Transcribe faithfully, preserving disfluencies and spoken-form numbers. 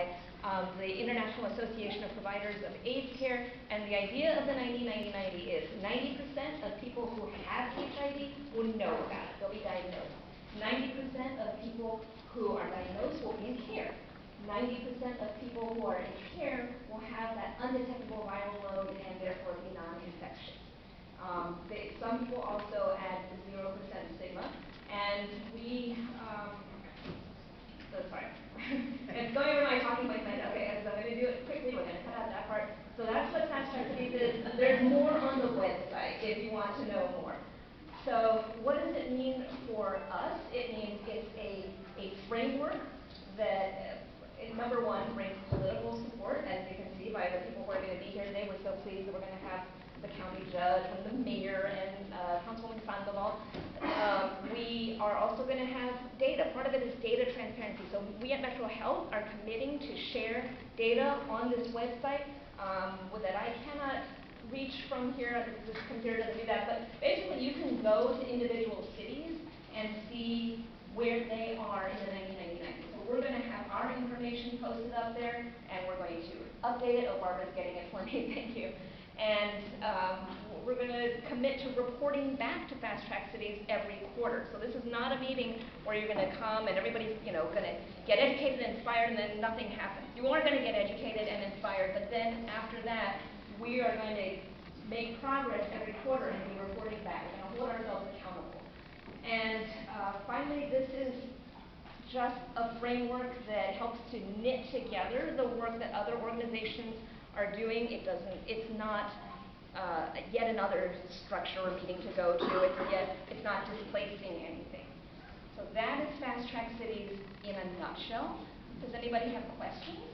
by um, the International Association of Providers of AIDS Care. And the idea of the ninety ninety ninety is ninety percent of people who have H I V will know about it. They'll be diagnosed. ninety percent of people who are diagnosed will be in care. ninety percent of people who are in care will have that undetectable viral load and therefore be non-infectious. Um, they, some people also add zero percent stigma, and we, um, so sorry, it's going over my talking points, and okay, so I'm going to do it quickly, we're going to cut out that part. So that's what Fast Track Cities is. There's more on the website if you want to know more. So what does it mean for us? It means it's a, a framework that, uh, number one, brings political support, as you can see by the people who are going to be here today. We're so pleased that we're going to have the county judge and the mayor and uh, Councilwoman Sandoval. Um, we are also going to have data. Part of it is data transparency. So we at Metro Health are committing to share data on this website um, that I cannot reach from here. This computer doesn't do that. But basically, you can go to individual cities and see where they are in the ninety ninety ninety. So we're going to have our information posted up there, and we're going to update it. Oh, Barbara's getting it for me. Thank you. And um, we're going to commit to reporting back to Fast Track Cities every quarter. So this is not a meeting where you're going to come and everybody's, you know, going to get educated and inspired and then nothing happens. You are going to get educated and inspired, but then after that, we are going to make progress every quarter and be reporting back. We're going to hold ourselves accountable. And uh, finally, this is just a framework that helps to knit together the work that other organizations are doing. It doesn't, it's not uh, yet another structure or meeting to go to. It's yet, it's not displacing anything. So that is Fast Track Cities in a nutshell. Does anybody have questions?